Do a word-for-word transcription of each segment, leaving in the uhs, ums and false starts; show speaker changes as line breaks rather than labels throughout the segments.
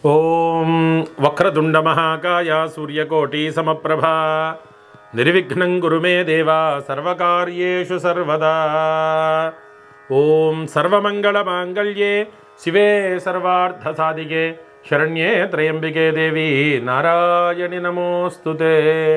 ఓం వక్రతుండ మహాకాయ సూర్యకోటి సమప్రభా నిర్విఘ్నం కురు మే దేవా సర్వకార్యేషు సర్వదా. ఓం సర్వమంగళ మాంగళ్యే శివే సర్వార్థ సాధికే శరణ్యే త్రయంబికే దేవి నారాయణి నమోస్తుతే.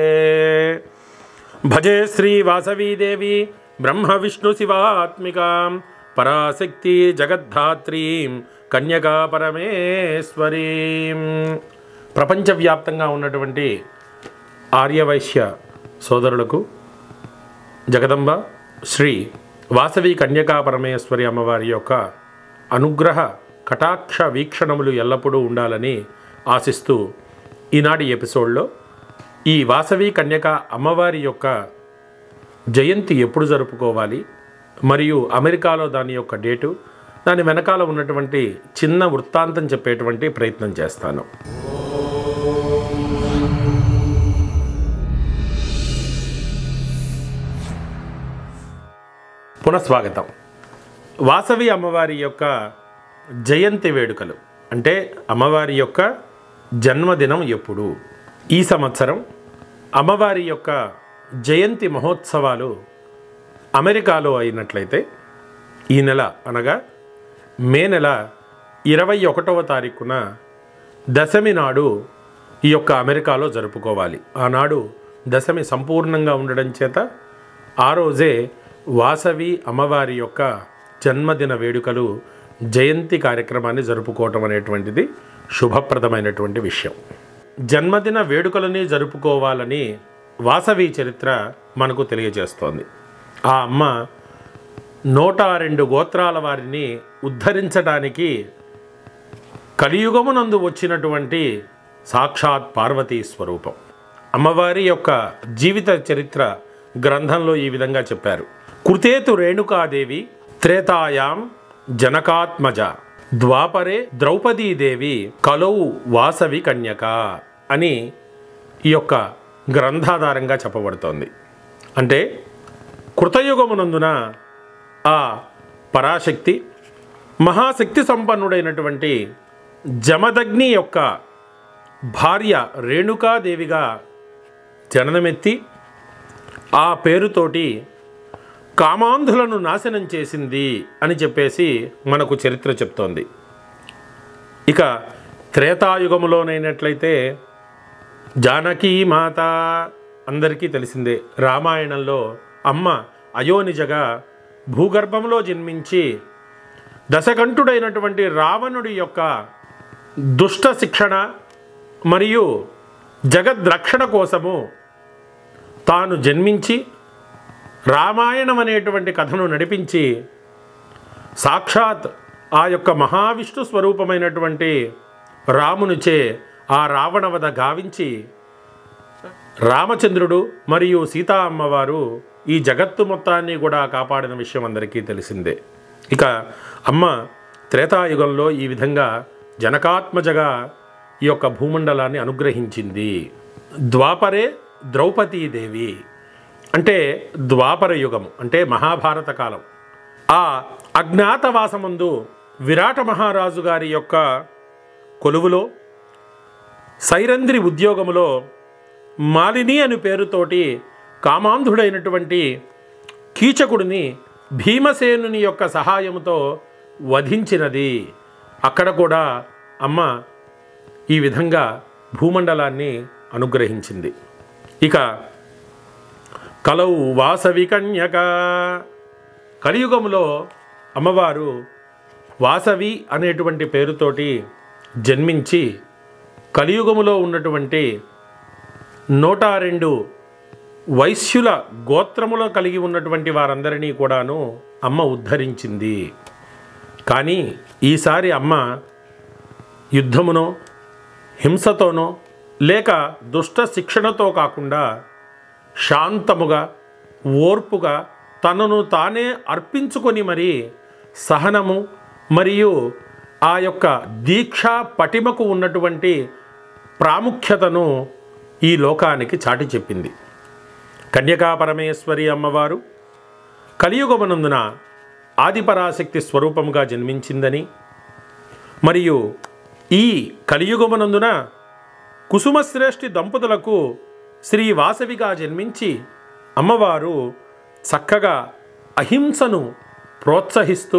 భజే శ్రీ వాసవీ దేవి బ్రహ్మ విష్ణు శివాత్మికాం పరాశక్తి జగద్ధాత్రీం కన్యకా పరమేశ్వరీం. ప్రపంచవ్యాప్తంగా ఉన్నటువంటి ఆర్యవైశ్య సోదరులకు జగదంబ శ్రీ వాసవి కన్యకా పరమేశ్వరి అమ్మవారి యొక్క అనుగ్రహ కటాక్ష వీక్షణములు ఎల్లప్పుడూ ఉండాలని ఆశిస్తూ ఈనాటి ఎపిసోడ్లో ఈ వాసవి కన్యకా అమ్మవారి యొక్క జయంతి ఎప్పుడు జరుపుకోవాలి మరియు అమెరికాలో దాని యొక్క డేటు, దాని వెనకాల ఉన్నటువంటి చిన్న వృత్తాంతం చెప్పేటువంటి ప్రయత్నం చేస్తాను. పునఃస్వాగతం. వాసవి అమ్మవారి యొక్క జయంతి వేడుకలు అంటే అమ్మవారి యొక్క జన్మదినం ఎప్పుడు? ఈ సంవత్సరం అమ్మవారి యొక్క జయంతి మహోత్సవాలు అమెరికాలో అయినట్లయితే ఈ నెల అనగా మే నెల ఇరవై ఒకటవ తారీఖున దశమి నాడు ఈ యొక్క అమెరికాలో జరుపుకోవాలి. ఆనాడు దశమి సంపూర్ణంగా ఉండడం చేత ఆ రోజే వాసవి అమ్మవారి యొక్క జన్మదిన వేడుకలు జయంతి కార్యక్రమాన్ని జరుపుకోవటం అనేటువంటిది శుభప్రదమైనటువంటి విషయం. జన్మదిన వేడుకలని జరుపుకోవాలని వాసవి చరిత్ర మనకు తెలియజేస్తోంది. ఆ అమ్మ నూట రెండు గోత్రాల వారిని ఉద్ధరించడానికి కలియుగమునందు వచ్చినటువంటి సాక్షాత్ పార్వతీ స్వరూపం. అమ్మవారి యొక్క జీవిత చరిత్ర గ్రంథంలో ఈ విధంగా చెప్పారు. కృతేతు రేణుకాదేవి త్రేతాయాం జనకాత్మజ ద్వాపరే ద్రౌపదీదేవి కలౌ వాసవి కన్యక అని ఈ యొక్క గ్రంథాధారంగా చెప్పబడుతోంది. అంటే కృతయుగమునందున ఆ పరాశక్తి మహాశక్తి సంపన్నుడైనటువంటి జమదగ్ని యొక్క భార్య రేణుకాదేవిగా జననమెత్తి ఆ పేరుతోటి కామాంధులను నాశనం చేసింది అని చెప్పేసి మనకు చరిత్ర చెప్తోంది. ఇక త్రేతాయుగములోనైనట్లయితే జానకీ మాత అందరికీ తెలిసిందే. రామాయణంలో అమ్మ అయోనిజగా భూగర్భంలో జన్మించి దశకంఠుడైనటువంటి రావణుడి యొక్క దుష్ట శిక్షణ మరియు జగద్రక్షణ కోసము తాను జన్మించి రామాయణం అనేటువంటి కథను నడిపించి సాక్షాత్ ఆ యొక్క మహావిష్ణు స్వరూపమైనటువంటి రామునిచే ఆ రావణవధ గావించి రామచంద్రుడు మరియు సీతా అమ్మవారు ఈ జగత్తు మొత్తాన్ని కూడా కాపాడిన విషయం అందరికీ తెలిసిందే. ఇక అమ్మ త్రేతాయుగంలో ఈ విధంగా జనకాత్మజగా ఈ యొక్క భూమండలాన్ని అనుగ్రహించింది. ద్వాపరే ద్రౌపదీదేవి అంటే ద్వాపర యుగము అంటే మహాభారత కాలం. ఆ అజ్ఞాతవాసమందు విరాట మహారాజు గారి యొక్క కొలువులో సైరంధ్రి ఉద్యోగములో మాలిని అని పేరుతోటి కామాంధుడైనటువంటి కీచకుడిని భీమసేనుని యొక్క సహాయంతో వధించినది. అక్కడ కూడా అమ్మ ఈ విధంగా భూమండలాన్ని అనుగ్రహించింది. ఇక కలౌ వాసవి కన్యక కలియుగములో అమ్మవారు వాసవి అనేటువంటి పేరుతోటి జన్మించి కలియుగములో ఉన్నటువంటి నూట రెండు వైశ్యుల గోత్రములో కలిగి ఉన్నటువంటి వారందరినీ కూడాను అమ్మ ఉద్ధరించింది. కానీ ఈసారి అమ్మ యుద్ధమునో హింసతోనో లేక దుష్ట శిక్షణతో కాకుండా శాంతముగా ఓర్పుగా తనను తానే అర్పించుకొని మరి సహనము మరియు ఆ యొక్క దీక్ష పటిమకు ఉన్నటువంటి ప్రాముఖ్యతను ఈ లోకానికి చాటి చెప్పింది. కన్యకా పరమేశ్వరి అమ్మవారు కలియుగమనందున ఆదిపరాశక్తి స్వరూపముగా జన్మించిందని మరియు ఈ కలియుగమునందున కుసుమశ్రేష్ఠి దంపతులకు శ్రీ వాసవిగా జన్మించి అమ్మవారు చక్కగా అహింసను ప్రోత్సహిస్తూ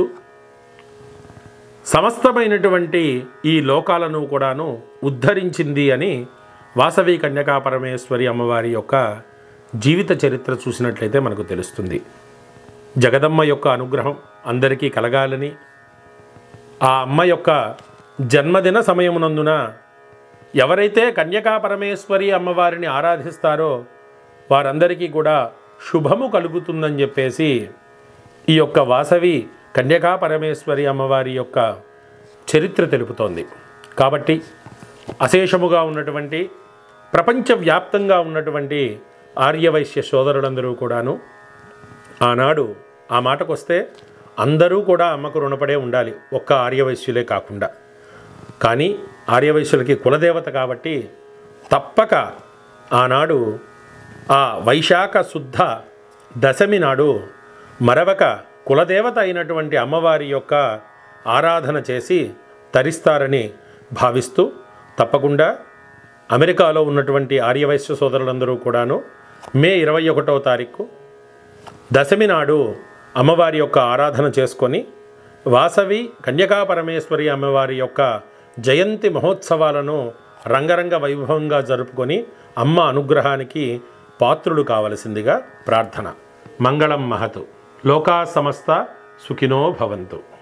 సమస్తమైనటువంటి ఈ లోకాలను కూడాను ఉద్ధరించింది అని వాసవి కన్యకా పరమేశ్వరి అమ్మవారి యొక్క జీవిత చరిత్ర చూసినట్లయితే మనకు తెలుస్తుంది. జగదమ్మ యొక్క అనుగ్రహం అందరికీ కలగాలని, ఆ అమ్మ యొక్క జన్మదిన సమయమునందున ఎవరైతే కన్యకా పరమేశ్వరి అమ్మవారిని ఆరాధిస్తారో వారందరికీ కూడా శుభము కలుగుతుందని చెప్పేసి ఈ యొక్క వాసవి కన్యకా పరమేశ్వరి అమ్మవారి యొక్క చరిత్ర తెలుపుతోంది. కాబట్టి అశేషముగా ఉన్నటువంటి ప్రపంచవ్యాప్తంగా ఉన్నటువంటి ఆర్యవైశ్య సోదరులందరూ కూడాను ఆనాడు ఆ మాటకొస్తే అందరూ కూడా అమ్మకు రుణపడే ఉండాలి, ఒక్క ఆర్యవైశ్యులే కాకుండా. కానీ ఆర్యవైశ్యులకి కులదేవత కాబట్టి తప్పక ఆనాడు ఆ వైశాఖ శుద్ధ దశమి నాడు మరవక కులదేవత అయినటువంటి అమ్మవారి యొక్క ఆరాధన చేసి తరిస్తారని భావిస్తూ తప్పకుండా అమెరికాలో ఉన్నటువంటి ఆర్యవైశ్య సోదరులందరూ కూడాను మే ఇరవై ఒకటవ తారీఖు దశమి నాడు అమ్మవారి యొక్క ఆరాధన చేసుకొని వాసవి కన్యకా పరమేశ్వరి అమ్మవారి యొక్క జయంతి మహోత్సవాలను రంగరంగ వైభవంగా జరుపుకొని అమ్మ అనుగ్రహానికి పాత్రులు కావలసిందిగా ప్రార్థన. మంగళం మహతు. లోకా సమస్త సుఖినో భవంతు.